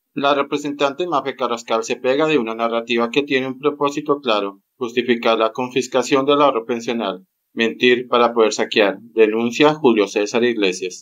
La representante Mafe Carrascal se pega de una narrativa que tiene un propósito claro: justificar la confiscación del ahorro pensional, mentir para poder saquear, denuncia Julio César Iglesias.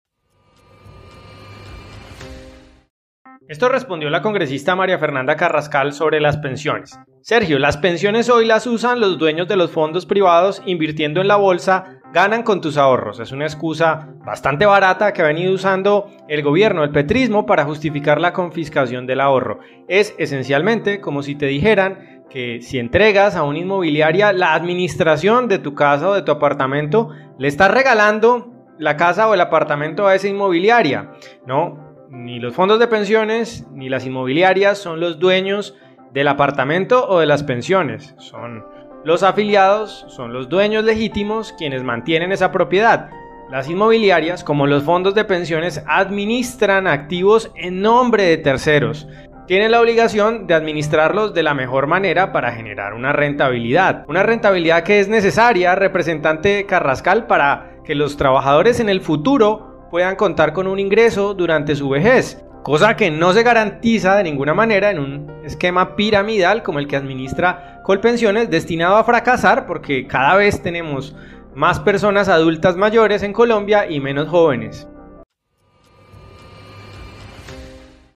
Esto respondió la congresista María Fernanda Carrascal sobre las pensiones. Sergio, las pensiones hoy las usan los dueños de los fondos privados invirtiendo en la bolsa, ganan con tus ahorros. Es una excusa bastante barata que ha venido usando el gobierno, el petrismo, para justificar la confiscación del ahorro. Es esencialmente como si te dijeran que si entregas a una inmobiliaria la administración de tu casa o de tu apartamento, le estás regalando la casa o el apartamento a esa inmobiliaria. No. Ni los fondos de pensiones ni las inmobiliarias son los dueños del apartamento o de las pensiones. Son los afiliados, son los dueños legítimos quienes mantienen esa propiedad. Las inmobiliarias, como los fondos de pensiones, administran activos en nombre de terceros. Tienen la obligación de administrarlos de la mejor manera para generar una rentabilidad. Una rentabilidad que es necesaria, representante Carrascal, para que los trabajadores en el futuro puedan contar con un ingreso durante su vejez, cosa que no se garantiza de ninguna manera en un esquema piramidal como el que administra Colpensiones, destinado a fracasar porque cada vez tenemos más personas adultas mayores en Colombia y menos jóvenes.